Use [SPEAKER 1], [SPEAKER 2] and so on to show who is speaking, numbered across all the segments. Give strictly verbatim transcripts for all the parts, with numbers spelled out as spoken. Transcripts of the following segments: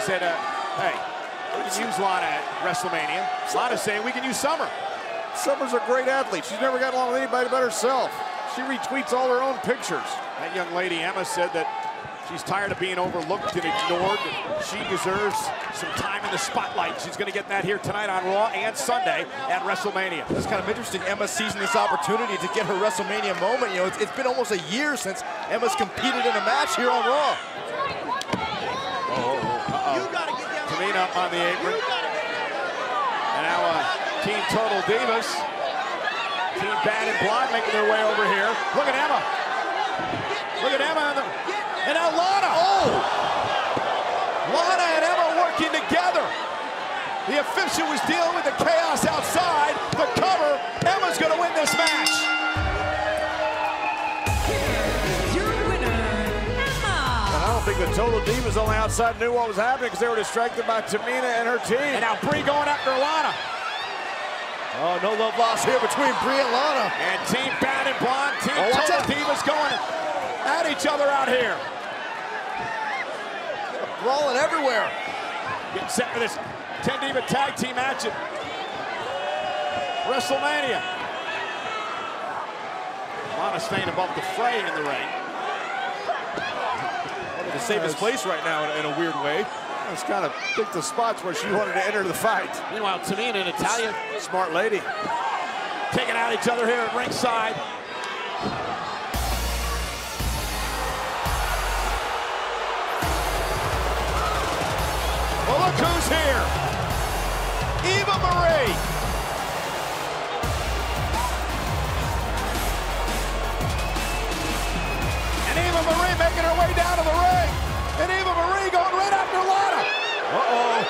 [SPEAKER 1] said, uh, hey, we can use Lana at WrestleMania. Lana's saying we can use Summer.
[SPEAKER 2] Summer's a great athlete. She's never got along with anybody but herself. She retweets all her own pictures.
[SPEAKER 1] That young lady, Emma, said that she's tired of being overlooked and ignored. She deserves some time in the spotlight. She's going to get that here tonight on Raw and Sunday at WrestleMania.
[SPEAKER 3] That's kind of interesting. Emma seizing this opportunity to get her WrestleMania moment. You know, it's, it's been almost a year since Emma's competed in a match here on Raw.
[SPEAKER 1] Oh, uh-oh. You gotta get down. Tamina up on the apron. And now uh, Team Total Divas. Team Bad and Blonde making their way over here. Look at Emma. Look at Emma. And, the, and now Lana. Oh! Lana and Emma working together. The official was dealing with the chaos outside. The cover. Emma's going to win this match.
[SPEAKER 4] Your winner, Emma.
[SPEAKER 2] And I don't think the Total Divas on the outside knew what was happening because they were distracted by Tamina and her team.
[SPEAKER 1] And now Brie going after Lana.
[SPEAKER 3] Oh, no love lost here between Brie and Lana.
[SPEAKER 1] And Team Bad and Blonde, Team
[SPEAKER 3] oh,
[SPEAKER 1] Total Divas going at each other out here.
[SPEAKER 3] Brawling everywhere.
[SPEAKER 1] Getting set for this ten Diva Tag Team match at WrestleMania. Lana staying above the fray in the ring.
[SPEAKER 3] To save his place right now in, in a weird way.
[SPEAKER 2] It's kind of picked the spots where she wanted to enter the fight.
[SPEAKER 1] Meanwhile, Tamina and Natalya,
[SPEAKER 2] Smart lady.
[SPEAKER 1] taking out each other here at ringside. Well, look who's here. Eva Marie. And Eva Marie making her way down to the ring. And Eva Marie going right after Lana. Uh-oh.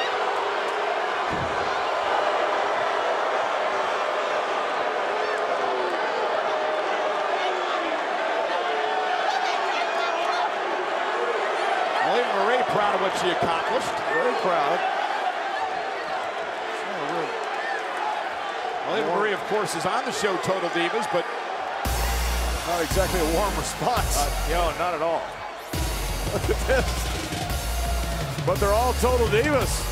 [SPEAKER 1] Well, Eva Marie proud of what she accomplished.
[SPEAKER 2] Very proud.
[SPEAKER 1] Well, Eva Marie, of course, is on the show Total Divas, but
[SPEAKER 2] not exactly a warm response.
[SPEAKER 1] Uh, no, not at all.
[SPEAKER 2] Look at this. But they're all Total Divas.